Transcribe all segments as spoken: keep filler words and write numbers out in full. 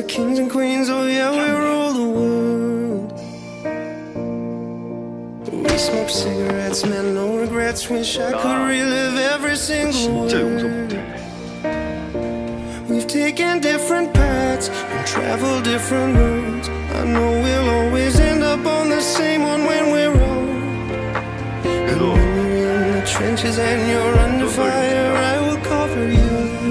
like kings and queens, oh yeah, we rule the world. We smoke cigarettes, man, no regrets. Wish I could relive every single word. We've taken different paths and traveled different roads. I know we'll always end up on the same one when we're old. And when you're in the trenches and you're under fire, I will cover you.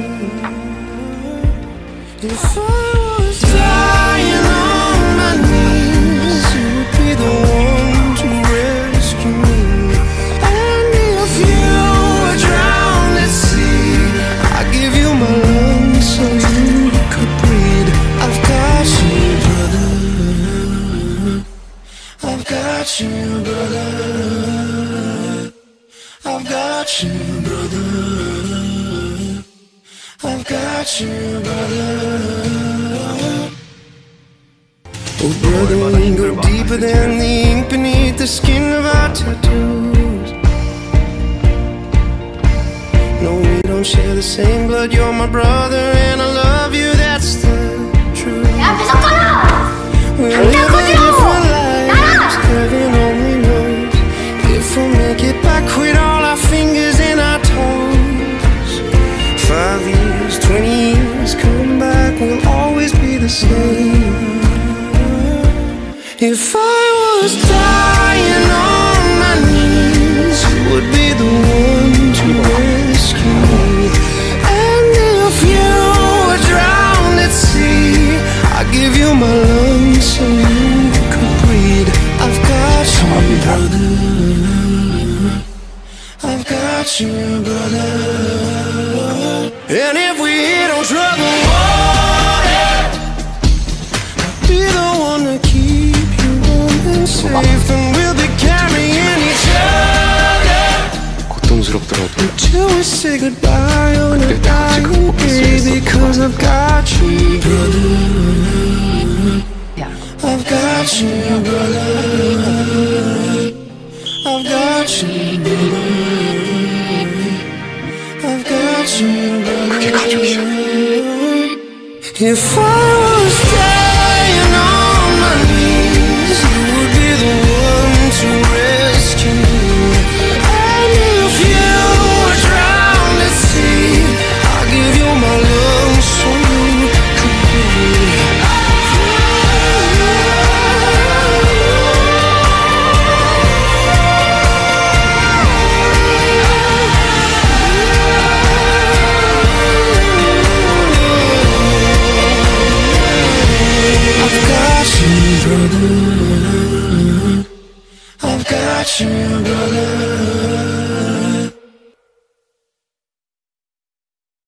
If I was dying on my knees, you would be the one to rescue me. And if you were drowned at sea, I'd give you my lungs so you could breathe. I've got you, brother. I've got you, brother. I've got you, brother. I've got you, brother. Oh, brother, we go deeper than the ink beneath the skin of our tattoos. No, we don't share the same blood. You're my brother, and I love you. That's the truth. We're living different lives. Heaven only knows if we'll make it back with all our fingers and our toes. Five years, twenty years, come back, we'll always be the same. If I was dying on my knees, you would be the one to rescue me. And if you were drowned at sea, I'd give you my lungs so you could breathe. I've got you, brother. I've got you, brother. And if we hit on trouble water, I'll be the one to keep you warm and safe. And we'll be carrying each other until we say goodbye on a dying day. Because I've got you, brother. I've got you, brother. I've got you, brother. I've got you, brother. If I was dying on my knees, you would be the one to rescue me. And if you were drowned at sea, I'll give you my lungs so you could breathe. Brother, I've got you, brother.